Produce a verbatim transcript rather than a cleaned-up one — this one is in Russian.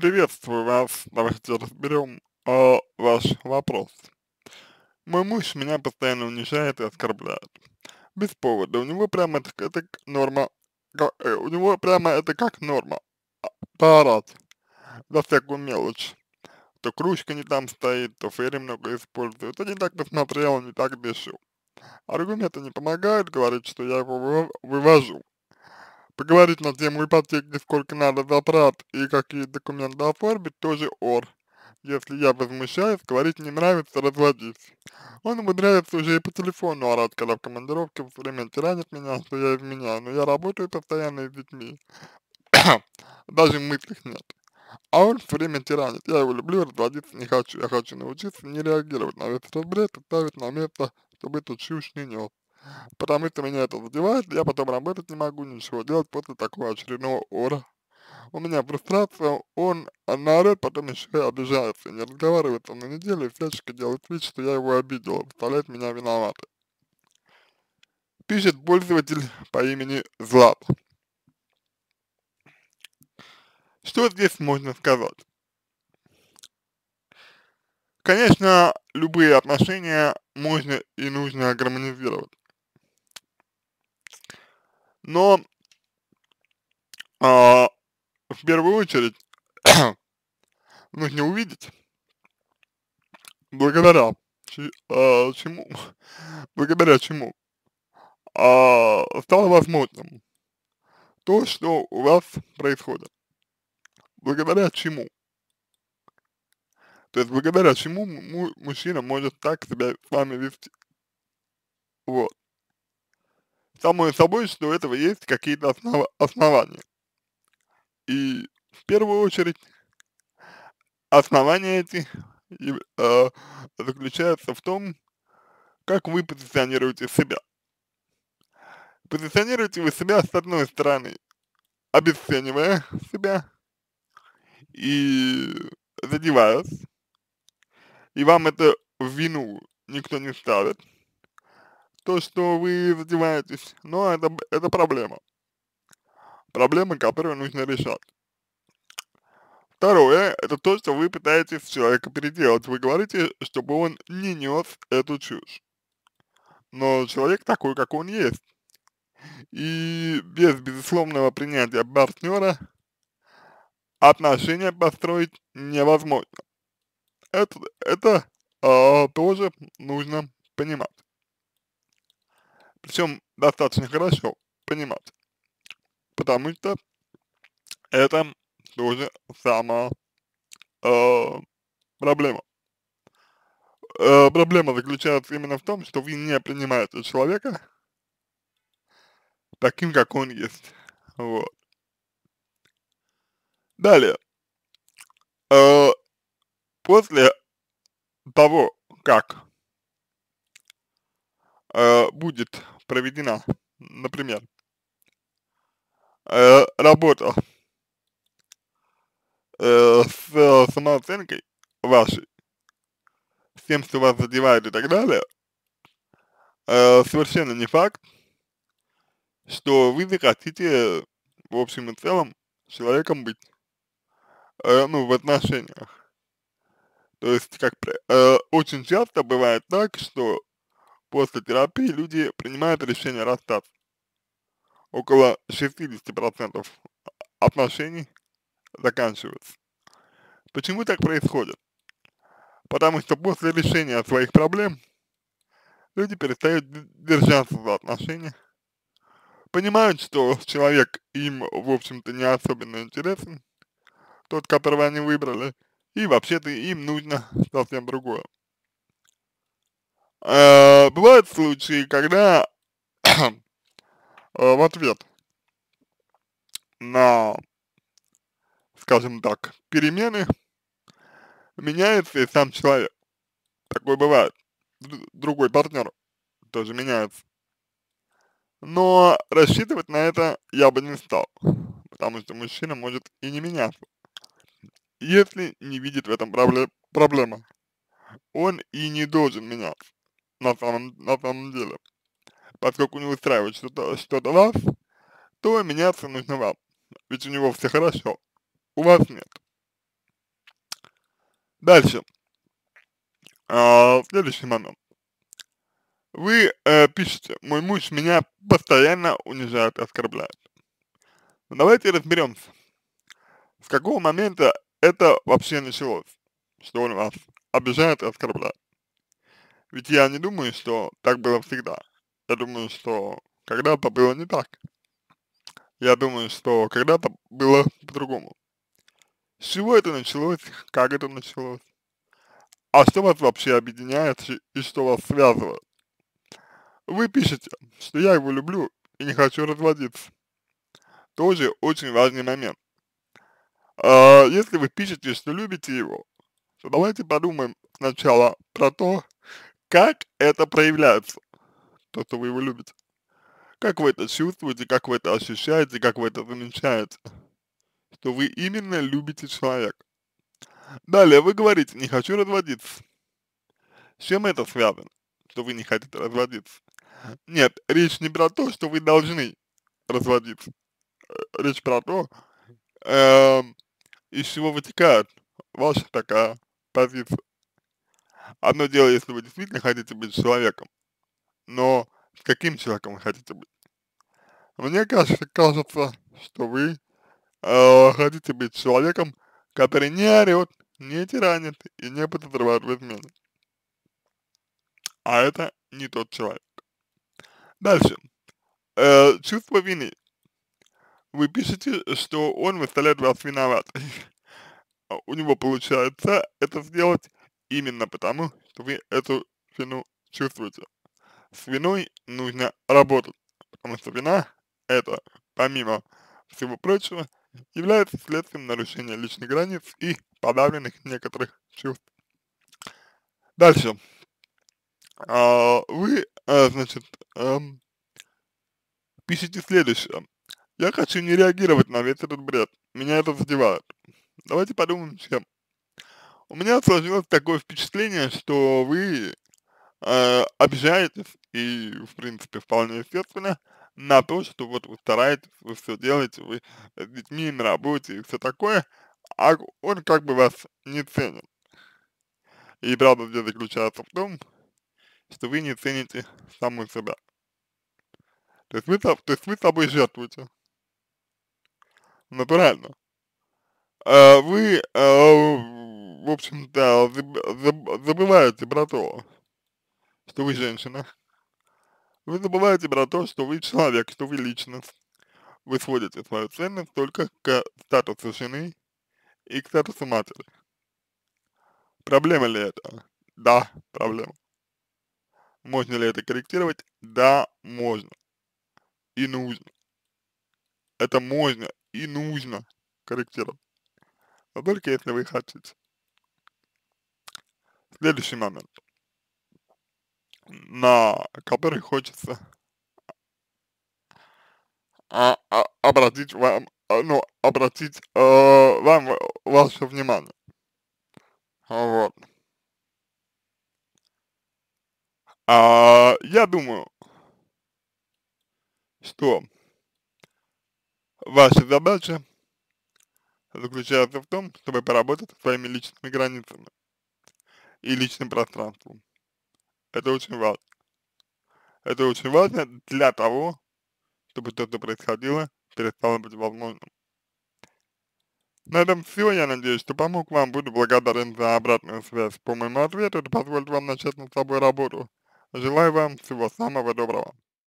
Приветствую вас. Давайте разберем а, ваш вопрос. Мой муж меня постоянно унижает и оскорбляет. Без повода. У него прямо это, это к- норма. ка- э, У него прямо это как норма. а, Поорать за всякую мелочь. То кружка не там стоит, то фейри много использует. То не так посмотрел, не так решил. Аргументы не помогают, говорит, что я его вы- вывожу. Поговорить на тему ипотеки, сколько надо затрат и какие документы оформить, тоже ор. Если я возмущаюсь, говорить не нравится, разводись. Он умудряется уже и по телефону орать, когда в командировке все время тиранит меня, что я изменяю, но я работаю постоянно с детьми. Даже в мыслях нет. А он все время тиранит. Я его люблю, разводиться не хочу. Я хочу научиться не реагировать на весь этот бред и ставить на место, чтобы эту чушь не нес. Потому что меня это задевает, я потом работать не могу, ничего делать после такого очередного ора. У меня фрустрация, он наорет, потом еще и обижается, не разговаривает со мной неделю, и всячески делает вид, что я его обидела, выставляет меня виноватой. Пишет пользователь по имени Злат. Что здесь можно сказать? Конечно, любые отношения можно и нужно гармонизировать, но а, в первую очередь нужно увидеть, благодаря чи- а, чему, благодаря чему а, стало возможным то, что у вас происходит. Благодаря чему? То есть благодаря чему му- мужчина может так себя с вами вести. Вот. Само собой, что у этого есть какие-то основа- основания. И в первую очередь основания эти и, э, заключаются в том, как вы позиционируете себя. Позиционируете вы себя с одной стороны, обесценивая себя и задеваясь, и вам это в вину никто не ставит, то, что вы задеваетесь, но это, б- это проблема. Проблемы, которые нужно решать. Второе, это то, что вы пытаетесь человека переделать. Вы говорите, чтобы он не нес эту чушь. Но человек такой, как он есть. И без безусловного принятия партнера отношения построить невозможно. Это, это а, тоже нужно понимать. Причем достаточно хорошо понимать. Потому что это тоже самая а, проблема. Э, проблема заключается именно в том, что вы не принимаете человека таким, как он есть. Вот. Далее, э, после того, как э, будет проведена, например, э, работа э, с э, самооценкой вашей, с тем, что вас задевает и так далее, э, совершенно не факт, что вы захотите в общем и целом с человеком быть, э, ну, в отношениях. То есть, как пр- э, очень часто бывает так, что после терапии люди принимают решение расстаться. Около шестидесяти процентов отношений заканчиваются. Почему так происходит? Потому что после решения своих проблем люди перестают д- держаться за отношения, понимают, что человек им, в общем-то, не особенно интересен, тот, которого они выбрали, и вообще-то им нужно совсем другое. Э, Бывают случаи, когда э, в ответ на, скажем так, перемены меняется и сам человек. Такое бывает. Д- Другой партнер тоже меняется. Но рассчитывать на это я бы не стал, потому что мужчина может и не меняться, если не видит в этом пробле проблемы. Он и не должен меняться на самом, на самом деле. Поскольку не устраивает что-то что вас, то меняться нужно вам. Ведь у него все хорошо, у вас нет. Дальше, а, следующий момент. Вы, э, пишете: "Мой муж меня постоянно унижает и оскорбляет". Ну, давайте разберёмся, с какого момента это вообще началось, что он вас обижает и оскорбляет. Ведь я не думаю, что так было всегда. Я думаю, что когда-то было не так. Я думаю, что когда-то было по-другому. С чего это началось, как это началось? А что вас вообще объединяет и и что вас связывает? Вы пишете, что я его люблю и не хочу разводиться. Тоже очень важный момент. А, если вы пишете, что любите его, то давайте подумаем сначала про то, как это проявляется, то, что вы его любите. Как вы это чувствуете, как вы это ощущаете, как вы это замечаете, что вы именно любите человека. Далее вы говорите: "Не хочу разводиться". С чем это связано, что вы не хотите разводиться? Нет, речь не про то, что вы должны разводиться. Э, речь про то, эм, из чего вытекает ваша такая позиция. Одно дело, если вы действительно хотите быть с человеком, но с каким человеком вы хотите быть? Мне кажется кажется, что вы, э, хотите быть с человеком, который не орёт, не тиранит и не подозревает в измене. А это не тот человек. Дальше. Э, чувство вины. Вы пишете, что он выставляет вас виноватой. А у него получается это сделать именно потому, что вы эту вину чувствуете. С виной нужно работать, потому что вина- это, помимо всего прочего, является следствием нарушения личных границ и подавленных некоторых чувств. Дальше. А, вы, а, значит, ам пишете следующее: "Я хочу не реагировать на весь этот бред. Меня это задевает". Давайте подумаем, чем. У меня сложилось такое впечатление, что вы, э, обижаетесь, и, в принципе, вполне естественно, на то, что вот вы стараетесь, вы всё делаете, вы с детьми, на работе и всё такое, а он как бы вас не ценит. И правда здесь заключается в том, что вы не цените саму себя. То есть вы то то есть вы собой жертвуете. Натурально. А, вы, а, в общем-то, заб заб забываете про то, что вы женщина. Вы забываете про то, что вы человек, что вы личность. Вы сводите свою ценность только к статусу жены и к статусу матери. Проблема ли это? Да, проблема. Можно ли это корректировать? Да, можно. И нужно. Это можно и нужно корректировать. Но только если вы хотите. Следующий момент, на который хочется а а обратить вам, а, ну, обратить, э, вам ваше внимание. Вот. А, я думаю что ваша задача заключается в том, чтобы поработать со своими личными границами и личным пространством. Это очень важно. Это очень важно для того, чтобы то, что происходило, перестало быть возможным. На этом всё. Я надеюсь, что помог вам. Буду благодарен за обратную связь по моему ответу. Это позволит вам начать над собой работу. Желаю вам всего самого доброго.